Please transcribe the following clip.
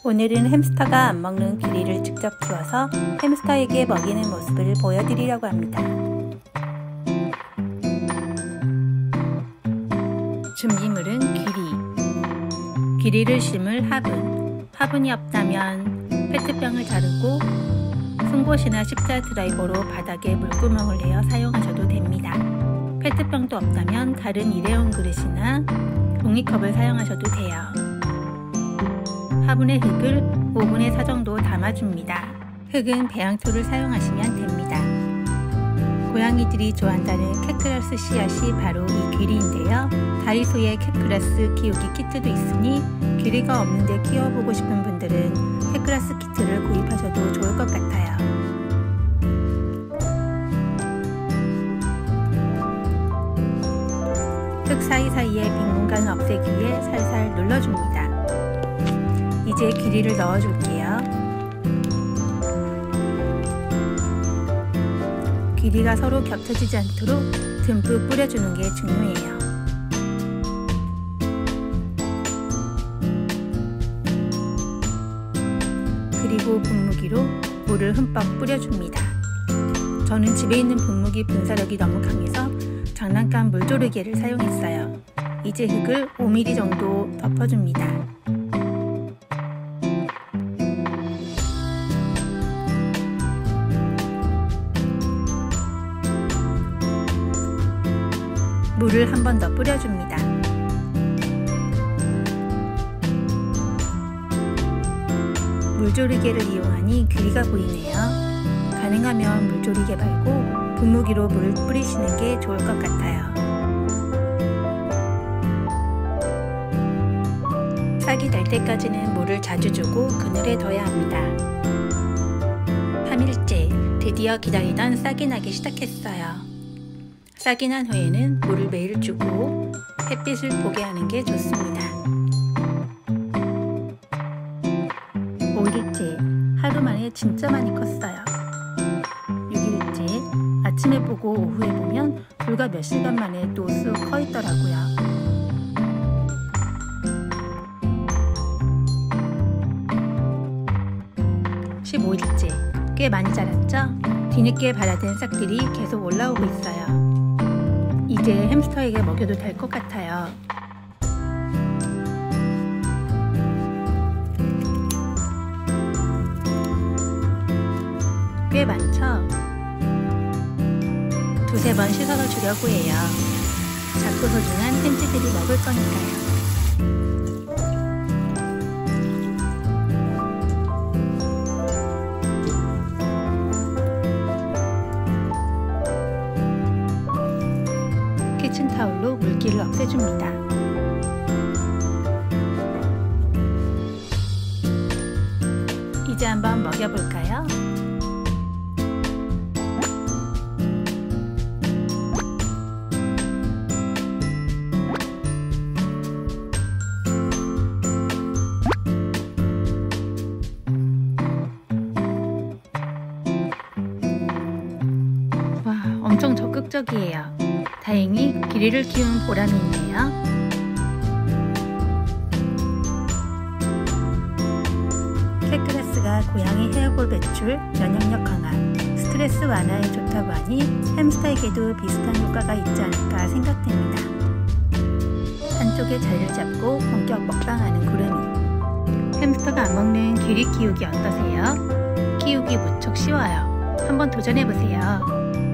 오늘은 햄스터가 안 먹는 귀리를 직접 키워서 햄스터에게 먹이는 모습을 보여드리려고 합니다. 준비물은 귀리를 심을 화분이 없다면 페트병을 자르고 송곳이나 십자 드라이버로 바닥에 물구멍을 내어 사용하셔도 됩니다. 페트병도 없다면 다른 일회용 그릇이나 종이컵을 사용하셔도 돼요. 화분에 흙을 5분의 4 정도 담아줍니다. 흙은 배양토를 사용하시면 됩니다. 고양이들이 좋아한다는 캣그라스 씨앗이 바로 이 귀리인데요. 다이소에 캣그라스 키우기 키트도 있으니 귀리가 없는데 키워보고 싶은 분들은 캣그라스 키트를 구입하셔도 좋을 것 같아요. 흙 사이사이에 빈 공간을 없애기 위해 살살 눌러줍니다. 이제 귀리를 넣어줄게요. 귀리가 서로 겹쳐지지 않도록 듬뿍 뿌려주는 게 중요해요. 그리고 분무기로 물을 흠뻑 뿌려줍니다. 저는 집에 있는 분무기 분사력이 너무 강해서 장난감 물조르개를 사용했어요. 이제 흙을 5mm 정도 덮어줍니다. 물을 한 번 더 뿌려줍니다. 물조르개를 이용하니 귀리가 보이네요. 가능하면 물조르개 말고 분무기로 물을 뿌리시는 게 좋을 것 같아요. 싹이 날 때까지는 물을 자주 주고 그늘에 둬야 합니다. 3일째, 드디어 기다리던 싹이 나기 시작했어요. 싹이 난 후에는 물을 매일 주고 햇빛을 보게 하는 게 좋습니다. 5일째, 하루 만에 진짜 많이 컸어요. 6일째, 아침에 보고 오후에 보면 불과 몇 시간 만에 또 쑥 커 있더라고요. 15일째, 꽤 많이 자랐죠? 뒤늦게 발아든 싹들이 계속 올라오고 있어요. 이제 햄스터에게 먹여도 될 것 같아요. 꽤 많죠? 두세 번 씻어서 주려고 해요. 작고 소중한 햄쥐들이 먹을 거니까요. 키친타올로 물기를 없애줍니다. 이제 한번 먹여볼까요? 와, 엄청 적극적이에요. 다행히 귀리를 키운 보람이 있네요. 캣그라스가 고양이 헤어볼 배출, 면역력 강화, 스트레스 완화에 좋다고 하니 햄스터에게도 비슷한 효과가 있지 않을까 생각됩니다. 한쪽에 자리를 잡고 본격 먹방하는 구름이. 햄스터가 안 먹는 귀리 키우기 어떠세요? 키우기 무척 쉬워요. 한번 도전해보세요.